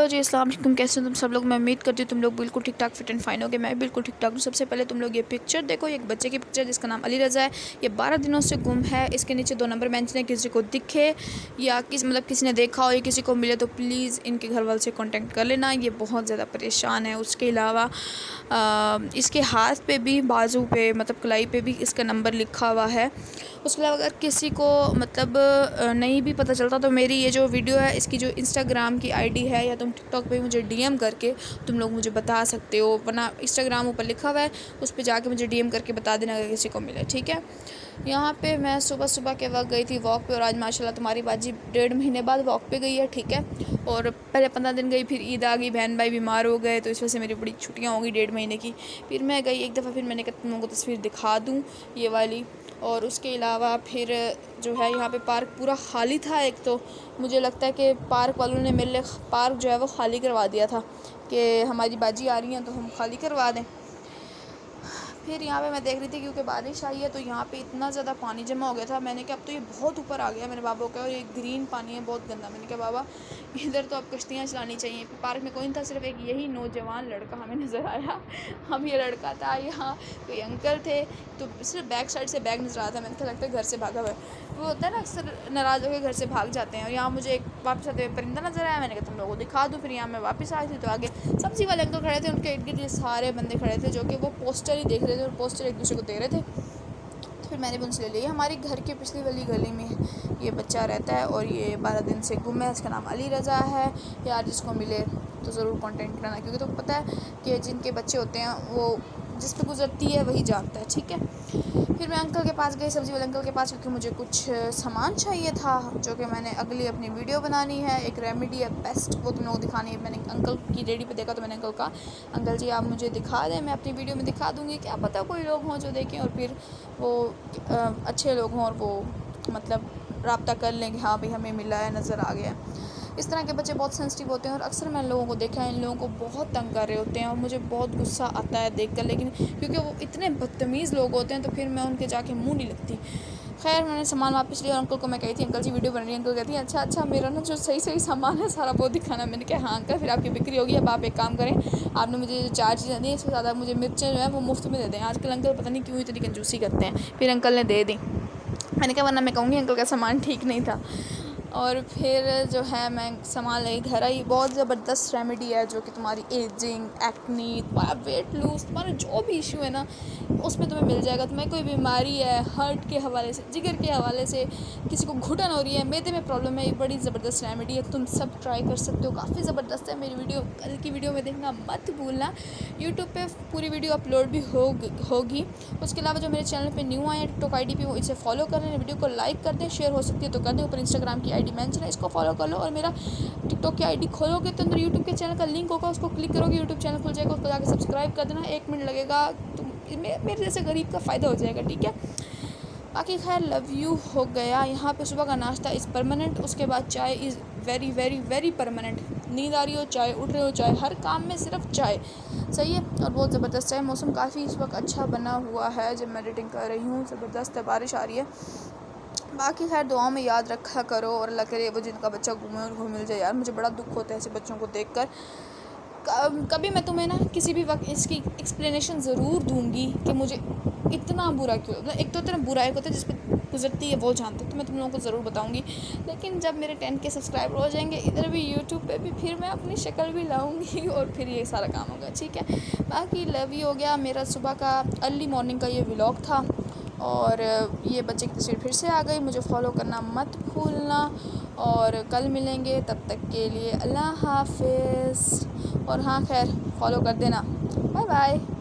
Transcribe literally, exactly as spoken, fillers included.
Hello जी, अस्सलाम वालेकुम। कैसे हो तुम सब लोग? मैं उम्मीद करती हूँ तुम लोग बिल्कुल ठीक ठाक फिट एंड फाइन होगे। मैं बिल्कुल ठीक ठाक हूँ। सबसे पहले तुम लोग ये पिक्चर देखो, एक बच्चे की पिक्चर जिसका नाम अली रज़ा है। ये बारह दिनों से गुम है। इसके नीचे दो नंबर मेंशन है, किसी को दिखे या किस मतलब किसी ने देखा हो या किसी को मिले तो प्लीज़ इनके घर वाले से कॉन्टेक्ट कर लेना। ये बहुत ज़्यादा परेशान है। उसके अलावा इसके हाथ पर भी, बाजू पे मतलब कलाई पर भी इसका नंबर लिखा हुआ है। उसके अलावा अगर किसी को मतलब नहीं भी पता चलता तो मेरी ये जो वीडियो है इसकी जो इंस्टाग्राम की आईडी है या तुम टिकटॉक पे मुझे डीएम करके तुम लोग मुझे बता सकते हो, वरना इंस्टाग्राम ऊपर लिखा हुआ है उस पर जाके मुझे डीएम करके बता देना अगर किसी को मिले, ठीक है। यहाँ पे मैं सुबह सुबह के वक्त गई थी वॉक पे और आज माशाल्लाह तुम्हारी बाजी डेढ़ महीने बाद वॉक पे गई है, ठीक है। और पहले पंद्रह दिन गई, फिर ईद आ गई, बहन भाई बीमार हो गए तो इस वजह से मेरी बड़ी छुट्टियाँ हो गई डेढ़ महीने की। फिर मैं गई एक दफ़ा, फिर मैंने कहा तुम लोगों को तस्वीर दिखा दूँ ये वाली। और उसके अलावा फिर जो है यहाँ पे पार्क पूरा खाली था। एक तो मुझे लगता है कि पार्क वालों ने मेरे लिए पार्क जो है वो खाली करवा दिया था कि हमारी बाजी आ रही हैं तो हम खाली करवा दें। फिर यहाँ पे मैं देख रही थी क्योंकि बारिश आई है तो यहाँ पे इतना ज़्यादा पानी जमा हो गया था। मैंने कहा अब तो ये बहुत ऊपर आ गया। मैंने बाबा को कहा और ये ग्रीन पानी है बहुत गंदा। मैंने कहा बाबा इधर तो अब कश्तियाँ चलानी चाहिए। पार्क में कोई नहीं था, सिर्फ एक यही नौजवान लड़का हमें नज़र आया। हम ये लड़का था, यहाँ कोई अंकल थे तो सिर्फ बैक साइड से बैग नज़र आता। मैंने कहा लगता है घर से भागा हुआ है। वो होता है ना अक्सर नाराज़ होकर घर से भाग जाते हैं। और यहाँ मुझे एक वापस आते हुए परिंदा नज़र आया। मैंने कहा तुम लोगों को दिखा दूँ। फिर यहाँ मैं वापस आई थी तो आगे सब्ज़ी वाले अंकल खड़े थे, उनके इर्द गिर्द ये सारे बंदे खड़े थे जो कि वो पोस्टर ही देख रहे थे और पोस्टर एक दूसरे को दे रहे थे। तो फिर मैंने भी उनसे ले लिया। हमारे घर के पिछली वाली गली में ये बच्चा रहता है और ये बारह दिन से गुम है। इसका नाम अली रज़ा है। यार जिसको मिले तो ज़रूर कांटेक्ट करना, क्योंकि तो पता है कि जिनके बच्चे होते हैं वो जिस पे गुजरती है वही जानता है, ठीक है। फिर मैं अंकल के पास गई, सब्ज़ी वाले अंकल के पास, क्योंकि मुझे कुछ सामान चाहिए था जो कि मैंने अगली अपनी वीडियो बनानी है। एक रेमेडी है बेस्ट, वो तुम लोगों को दिखानी है। मैंने अंकल की रेडी पे देखा तो मैंने अंकल कहा अंकल जी आप मुझे दिखा दें, मैं अपनी वीडियो में दिखा दूँगी। क्या पता कोई लोग हों जो देखें और फिर वो आ, अच्छे लोग हों और वो मतलब रब्ता कर लें कि हाँ भाई हमें मिला है, नज़र आ गया। इस तरह के बच्चे बहुत सेंसिटिव होते हैं और अक्सर मैं लोगों को देखा है इन लोगों को बहुत तंग कर रहे होते हैं और मुझे बहुत गुस्सा आता है देखकर, लेकिन क्योंकि वो इतने बदतमीज़ लोग होते हैं तो फिर मैं उनके जाके मुंह नहीं लगती। खैर मैंने सामान वापस लिया और अंकल को मैं कही थी अंकल जी वीडियो बन रही है। अंकल कहती है अच्छा अच्छा मेरा ना जो सही सही सामान है सारा वो दिखाना। मैंने कहा हाँ अंकल फिर आपकी बिक्री होगी। अब आप एक काम करें, आपने मुझे जो चार चीज़ें दी इससे ज़्यादा मुझे मिर्चें जो है वो मुफ्त में दे दें। आजकल अंकल पता नहीं क्यों इतनी कंजूसी करते हैं। फिर अंकल ने दे दी। मैंने कहा वरना मैं कहूँगी अंकल का सामान ठीक नहीं था। और फिर जो है मैं सामान ले घर आई। बहुत ज़बरदस्त रेमेडी है जो कि तुम्हारी एजिंग, एक्नी, तुम्हारा वेट लूज, तुम्हारा जो भी इशू है ना उसमें तुम्हें मिल जाएगा। तुम्हें कोई बीमारी है हार्ट के हवाले से, जिगर के हवाले से, किसी को घुटन हो रही है, मैदे में प्रॉब्लम है, ये बड़ी ज़बरदस्त रेमेडी है। तुम सब ट्राई कर सकते हो, काफ़ी ज़बरदस्त है। मेरी वीडियो कल की वीडियो में देखना मत भूलना। यूट्यूब पे पूरी वीडियो अपलोड भी होगी। उसके अलावा जो मेरे चैनल पे न्यू आए हैं टिकटॉक आई डी पे वो इसे फॉलो कर लें, वीडियो को लाइक कर दें, शेयर हो सकती है तो कर दें। ऊपर इंस्टाग्राम की आईडी मेंशन है, इसको फॉलो कर लो। और मेरा टिकटॉक की आईडी खोलोगे तो अंदर यूट्यूब के चैनल का लिंक होगा, उसको क्लिक करोगे यूट्यूब चैनल खुल जाएगा, उसको जाकर सब्सक्राइब कर देना। एक मिनट लगेगा, तुम मेरे जैसे गरीब का फ़ायदा हो जाएगा, ठीक है। बाकी खैर लव यू हो गया। यहाँ पे सुबह का नाश्ता इज़ परमानेंट, उसके बाद चाय is very very very permanent. नींद आ रही हो चाय, उठ रहे हो चाय, हर काम में सिर्फ चाय, सही है। और बहुत ज़बरदस्त है। मौसम काफ़ी इस वक्त अच्छा बना हुआ है जब मैं एडिटिंग कर रही हूँ। ज़बरदस्त है, बारिश आ रही है। बाकी खैर दुआ में याद रखा करो और अल्लाह करे वो जिनका बच्चा घूमे उनको मिल जाए। यार मुझे बड़ा दुख होता है ऐसे बच्चों को देखकर। कभी मैं तुम्हें ना किसी भी वक्त इसकी एक्सप्लेनेशन ज़रूर दूंगी कि मुझे इतना बुरा क्यों, मतलब एक तो इतना बुरा एक होता है जिस पर गुजरती है वो जानते, तो मैं तुम लोगों को ज़रूर बताऊंगी। लेकिन जब मेरे टेन के सब्सक्राइबर हो जाएंगे इधर भी यूट्यूब पे भी, फिर मैं अपनी शक्ल भी लाऊंगी और फिर ये सारा काम होगा, ठीक है। बाकी लव यू हो गया। मेरा सुबह का अर्ली मॉर्निंग का ये व्लॉग था और ये बच्चे की तस्वीर फिर से आ गई। मुझे फॉलो करना मत भूलना और कल मिलेंगे, तब तक के लिए अल्लाह हाफिज़। और हाँ खैर फॉलो कर देना। Bye bye.